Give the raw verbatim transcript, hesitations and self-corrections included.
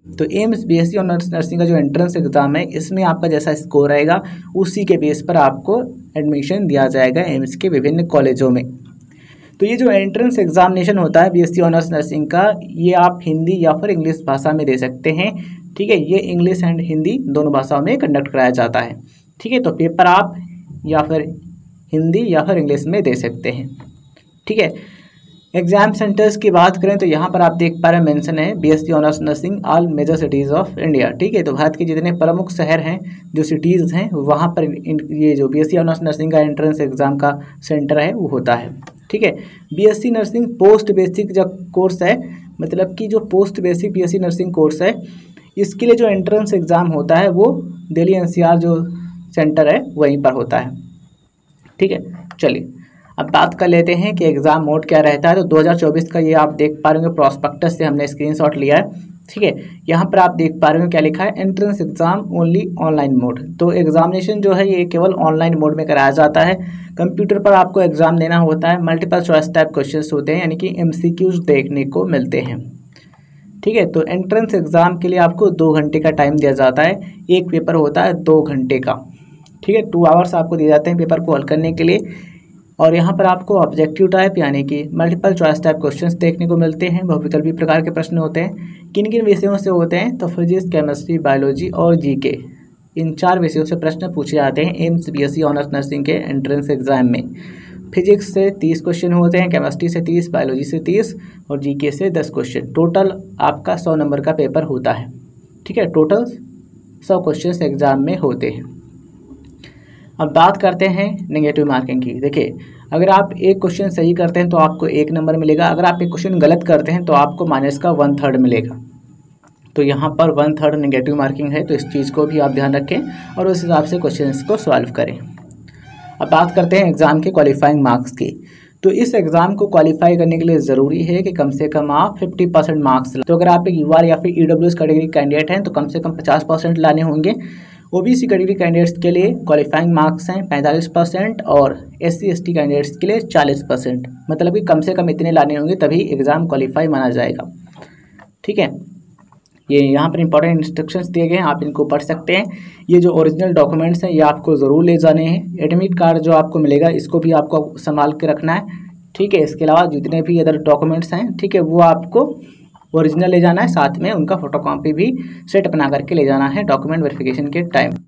तो AIIMS BSc honours nursing का जो एंट्रेंस एग्ज़ाम है, इसमें आपका जैसा स्कोर रहेगा उसी के बेस पर आपको एडमिशन दिया जाएगा एम्स के विभिन्न कॉलेजों में। तो ये जो एंट्रेंस एग्जामिनेशन होता है बीएससी ऑनर्स नर्सिंग का, ये आप हिंदी या फिर इंग्लिश भाषा में दे सकते हैं। ठीक है, ये इंग्लिश एंड हिंदी दोनों भाषाओं में कंडक्ट कराया जाता है। ठीक है, तो पेपर आप या फिर हिंदी या फिर इंग्लिश में दे सकते हैं। ठीक है, एग्जाम सेंटर्स की बात करें तो यहाँ पर आप देख पा रहे हैं मेंशन है BSc honours nursing all major cities of India. ठीक है, तो भारत के जितने प्रमुख शहर हैं, जो सिटीज़ हैं, वहाँ पर ये जो बीएससी ऑनर्स नर्सिंग का एंट्रेंस एग्जाम का सेंटर है वो होता है। ठीक है, बीएससी नर्सिंग पोस्ट बेसिक जो कोर्स है, मतलब कि जो post basic BSc nursing course है, इसके लिए जो एंट्रेंस एग्ज़ाम होता है वो दिल्ली एनसीआर जो सेंटर है वहीं पर होता है। ठीक है, चलिए अब बात कर लेते हैं कि एग्ज़ाम मोड क्या रहता है। तो दो हज़ार चौबीस का ये आप देख पा रहे होंगे, प्रॉस्पेक्टस से हमने स्क्रीनशॉट लिया है। ठीक है, यहाँ पर आप देख पा रहे हो क्या लिखा है, entrance exam only online mode. तो एग्जामिनेशन जो है ये केवल ऑनलाइन मोड में कराया जाता है। कंप्यूटर पर आपको एग्ज़ाम देना होता है। मल्टीपल चॉइस टाइप क्वेश्चंस होते हैं, यानी कि एमसीक्यूज देखने को मिलते हैं। ठीक है, तो एंट्रेंस एग्ज़ाम के लिए आपको दो घंटे का टाइम दिया जाता है। एक पेपर होता है दो घंटे का। ठीक है, टू आवर्स आपको दिए जाते हैं पेपर को हल करने के लिए। और यहाँ पर आपको ऑब्जेक्टिव टाइप यानी कि मल्टीपल चॉइस टाइप क्वेश्चंस देखने को मिलते हैं। बहुविकल्पी प्रकार के प्रश्न होते हैं। किन किन विषयों से होते हैं, तो फिजिक्स, केमिस्ट्री, बायोलॉजी और जीके, इन चार विषयों से प्रश्न पूछे जाते हैं एम्स बीएससी ऑनर्स नर्सिंग के एंट्रेंस एग्जाम में। फिजिक्स से तीस क्वेश्चन होते हैं, केमिस्ट्री से तीस, बायोलॉजी से तीस और जीके से दस क्वेश्चन। टोटल आपका सौ नंबर का पेपर होता है। ठीक है, टोटल सौ क्वेश्चन एग्जाम में होते हैं। अब बात करते हैं नेगेटिव मार्किंग की। देखिए, अगर आप एक क्वेश्चन सही करते हैं तो आपको एक नंबर मिलेगा। अगर आप एक क्वेश्चन गलत करते हैं तो आपको माइनस का वन थर्ड मिलेगा। तो यहाँ पर वन थर्ड नेगेटिव मार्किंग है, तो इस चीज़ को भी आप ध्यान रखें और उस हिसाब से क्वेश्चन को सॉल्व करें। अब बात करते हैं एग्ज़ाम के क्वालिफाइंग मार्क्स की। तो इस एग्ज़ाम को क्वालिफाई करने के लिए ज़रूरी है कि कम से कम आप पचास परसेंट मार्क्स। तो अगर आप एक यूआर या फिर ईडब्ल्यूएस कैटेगरी कैंडिडेट हैं तो कम से कम पचास परसेंट लाने होंगे। ओबीसी कैटेगरी कैंडिडेट्स के लिए क्वालिफाइंग मार्क्स हैं पैंतालीस परसेंट और एससी एसटी कैंडिडेट्स के लिए चालीस परसेंट। मतलब कि कम से कम इतने लाने होंगे तभी एग्ज़ाम क्वालिफाई माना जाएगा। ठीक है, ये यहाँ पर इंपॉर्टेंट इंस्ट्रक्शंस दिए गए हैं, आप इनको पढ़ सकते हैं। ये जो ओरिजिनल डॉक्यूमेंट्स हैं ये आपको ज़रूर ले जाने हैं। एडमिट कार्ड जो आपको मिलेगा इसको भी आपको संभाल के रखना है। ठीक है, इसके अलावा जितने भी अदर डॉक्यूमेंट्स हैं, ठीक है, वो आपको ओरिजिनल ले जाना है, साथ में उनका फोटोकॉपी भी सेट बना करके ले जाना है डॉक्यूमेंट वेरिफिकेशन के टाइम।